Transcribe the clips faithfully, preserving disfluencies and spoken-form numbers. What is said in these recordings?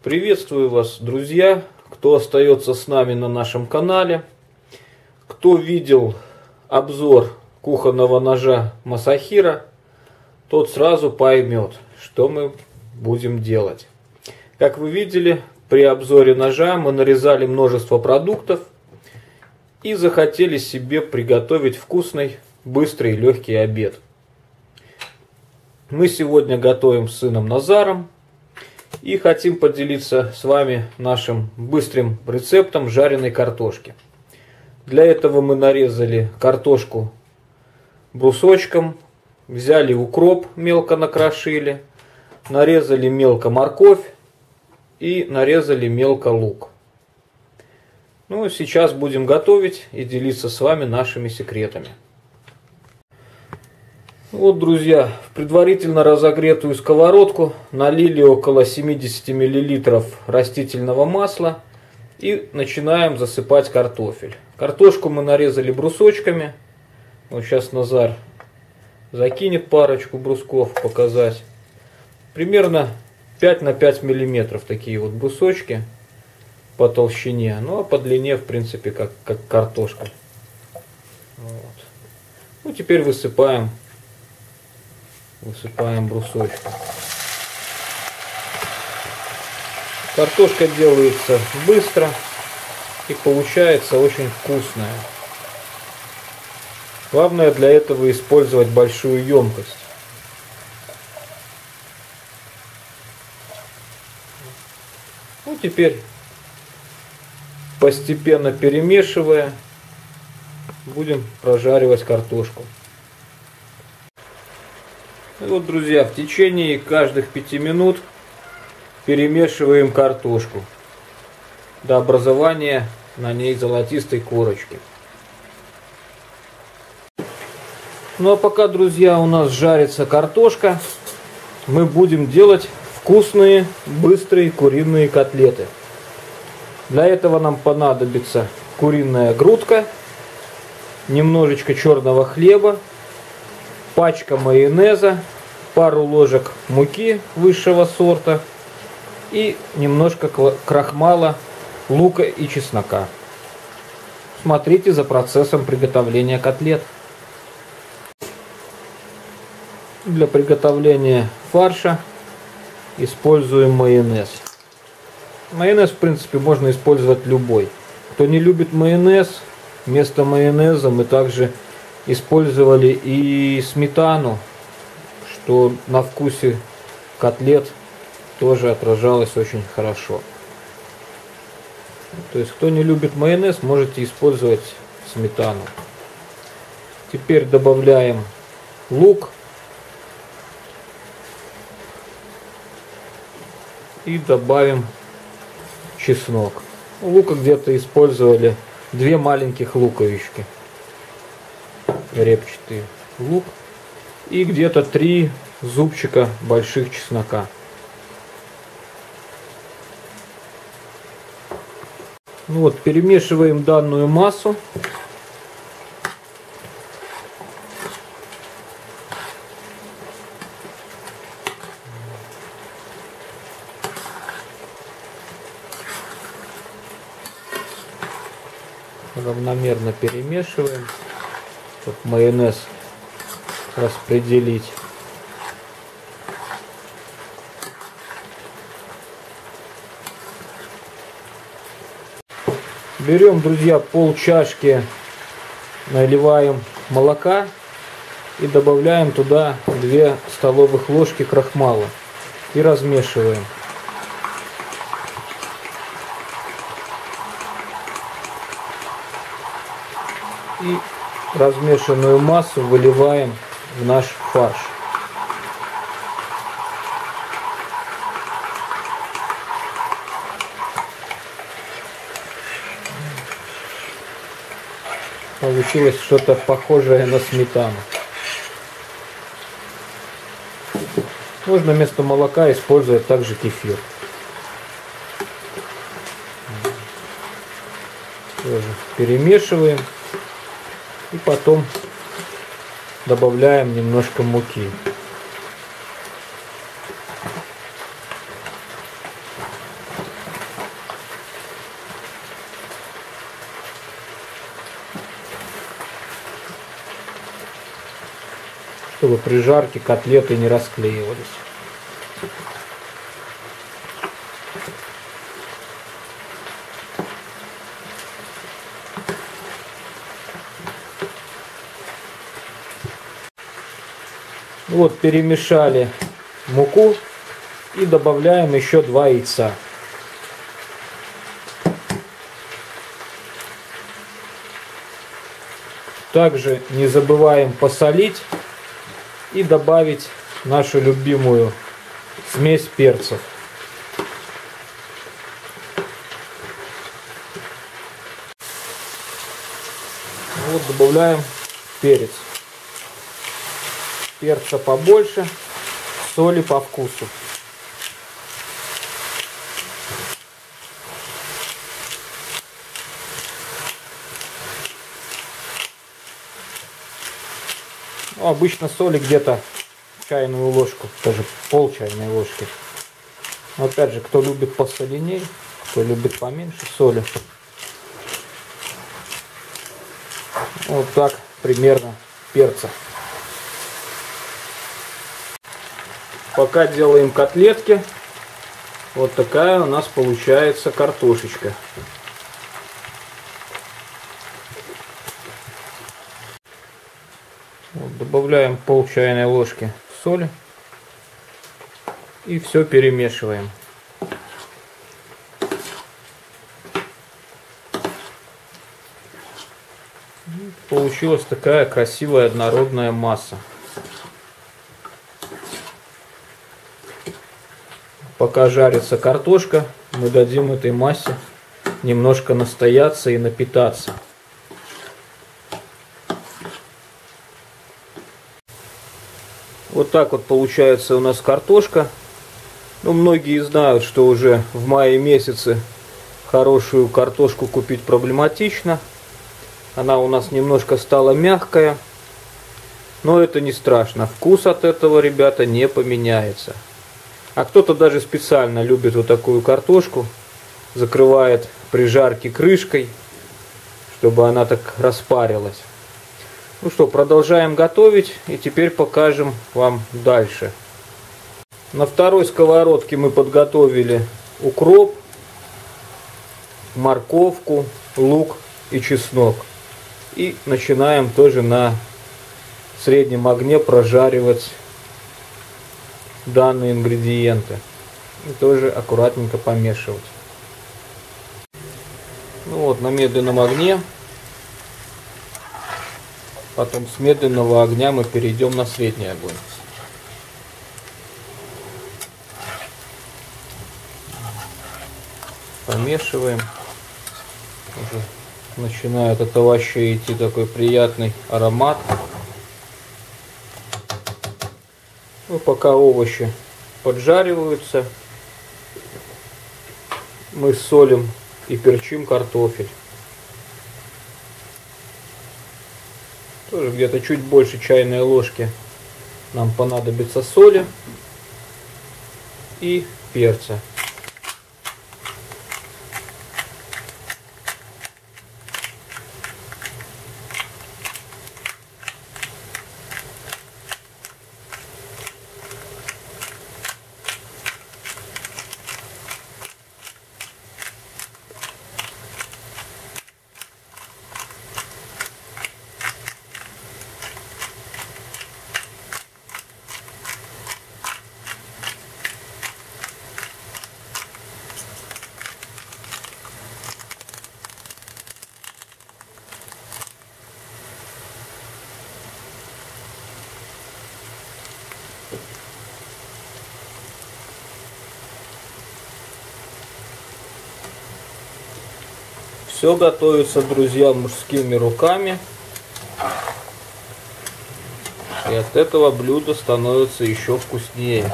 Приветствую вас, друзья, кто остается с нами на нашем канале. Кто видел обзор кухонного ножа Масахира, тот сразу поймет, что мы будем делать. Как вы видели, при обзоре ножа мы нарезали множество продуктов и захотели себе приготовить вкусный, быстрый и легкий обед. Мы сегодня готовим с сыном Назаром и хотим поделиться с вами нашим быстрым рецептом жареной картошки. Для этого мы нарезали картошку брусочком, взяли укроп, мелко накрошили, нарезали мелко морковь и нарезали мелко лук. Ну, сейчас будем готовить и делиться с вами нашими секретами. Вот, друзья, в предварительно разогретую сковородку налили около семидесяти миллилитров растительного масла и начинаем засыпать картофель. Картошку мы нарезали брусочками. Вот сейчас Назар закинет парочку брусков показать. Примерно пять на пять миллиметров такие вот брусочки по толщине. Ну а по длине, в принципе, как, как картошка. Вот. Ну теперь высыпаем. Высыпаем брусочки. Картошка делается быстро и получается очень вкусная. Главное для этого использовать большую емкость. Ну теперь, постепенно перемешивая, будем прожаривать картошку. И вот, друзья, в течение каждых пяти минут перемешиваем картошку до образования на ней золотистой корочки. Ну а пока, друзья, у нас жарится картошка, мы будем делать вкусные, быстрые куриные котлеты. Для этого нам понадобится куриная грудка, немножечко черного хлеба, пачка майонеза, пару ложек муки высшего сорта и немножко крахмала, лука и чеснока. Смотрите за процессом приготовления котлет. Для приготовления фарша используем майонез. Майонез, в принципе, можно использовать любой. Кто не любит майонез, вместо майонеза мы также использовали и сметану, что на вкусе котлет тоже отражалось очень хорошо. То есть, кто не любит майонез, можете использовать сметану. Теперь добавляем лук и добавим чеснок. Лука где-то использовали две маленьких луковички. Репчатый лук и где-то три зубчика больших чеснока. Ну вот, перемешиваем данную массу. Равномерно перемешиваем, чтобы майонез распределить. Берем, друзья, пол чашки, наливаем молока и добавляем туда две столовых ложки крахмала и размешиваем. И размешанную массу выливаем в наш фарш. Получилось что-то похожее на сметану. Можно вместо молока использовать также кефир. Тоже перемешиваем. И потом добавляем немножко муки. чтобы при жарке котлеты не расклеивались. Вот перемешали муку и добавляем еще два яйца. Также не забываем посолить и добавить нашу любимую смесь перцев. Вот добавляем перец. Перца побольше, соли по вкусу. Ну, обычно соли где-то чайную ложку, даже пол чайной ложки. Но опять же, кто любит посоленей, кто любит поменьше соли. Вот так примерно перца. Пока делаем котлетки, вот такая у нас получается картошечка. Вот, добавляем пол чайной ложки соли и все перемешиваем. Получилась такая красивая однородная масса. Пока жарится картошка, мы дадим этой массе немножко настояться и напитаться. Вот так вот получается у нас картошка. Ну, многие знают, что уже в мае месяце хорошую картошку купить проблематично. Она у нас немножко стала мягкая. Но это не страшно. Вкус от этого, ребята, не поменяется. А кто-то даже специально любит вот такую картошку. Закрывает при жарке крышкой, чтобы она так распарилась. Ну что, продолжаем готовить. И теперь покажем вам дальше. На второй сковородке мы подготовили укроп, морковку, лук и чеснок. И начинаем тоже на среднем огне прожаривать данные ингредиенты. И тоже аккуратненько помешивать. Ну вот, на медленном огне. Потом с медленного огня мы перейдем на средний огонь. Помешиваем. Уже начинает от овощей идти такой приятный аромат. Ну, пока овощи поджариваются, мы солим и перчим картофель. Тоже где-то чуть больше чайной ложки нам понадобится соли и перца. Все готовится, друзья, мужскими руками. И от этого блюдо становится еще вкуснее.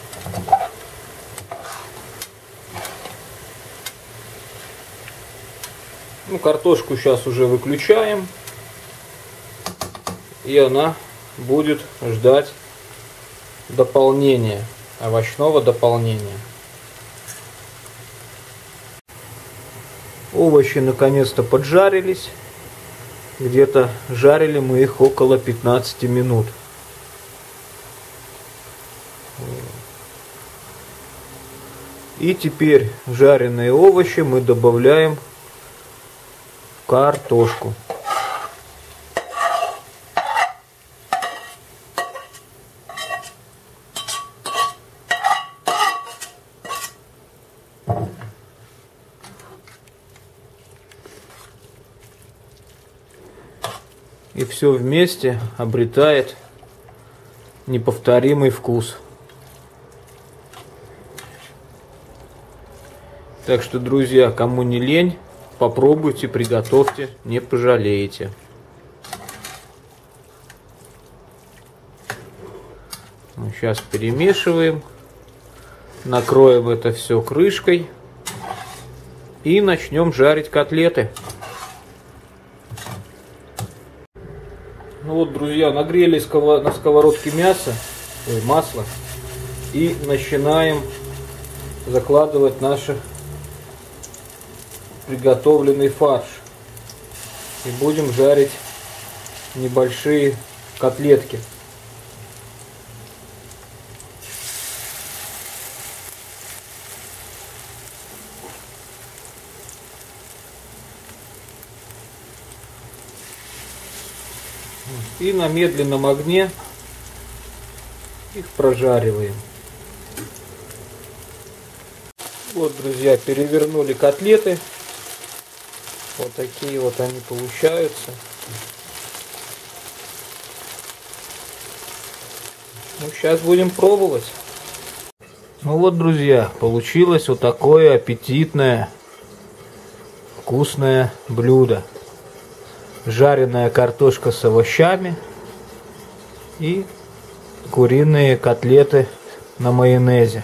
Ну, картошку сейчас уже выключаем. И она будет ждать дополнения, овощного дополнения. Овощи наконец-то поджарились. Где-то жарили мы их около пятнадцати минут. И теперь жареные овощи мы добавляем в картошку. И все вместе обретает неповторимый вкус. Так что, друзья, кому не лень, попробуйте, приготовьте, не пожалеете. Мы сейчас перемешиваем, накроем это все крышкой и начнем жарить котлеты. Ну вот, друзья, нагрели на сковородке мясо, ой, масло, и начинаем закладывать наш приготовленный фарш. И будем жарить небольшие котлетки. И на медленном огне их прожариваем. Вот, друзья, перевернули котлеты. Вот такие вот они получаются. Ну, сейчас будем пробовать. Ну вот, друзья, получилось вот такое аппетитное, вкусное блюдо. Жареная картошка с овощами и куриные котлеты на майонезе.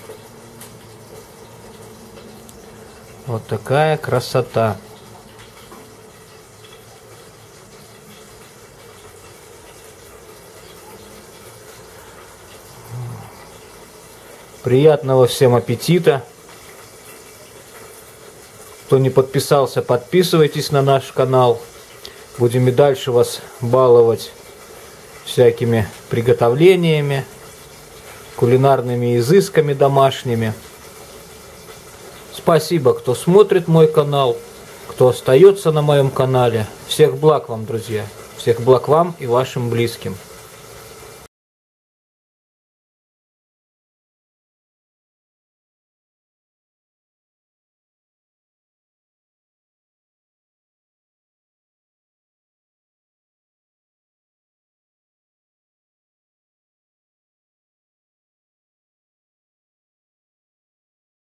Вот такая красота. Приятного всем аппетита. Кто не подписался, подписывайтесь на наш канал. Будем и дальше вас баловать всякими приготовлениями, кулинарными изысками домашними. Спасибо, кто смотрит мой канал, кто остается на моем канале. Всех благ вам, друзья. Всех благ вам и вашим близким.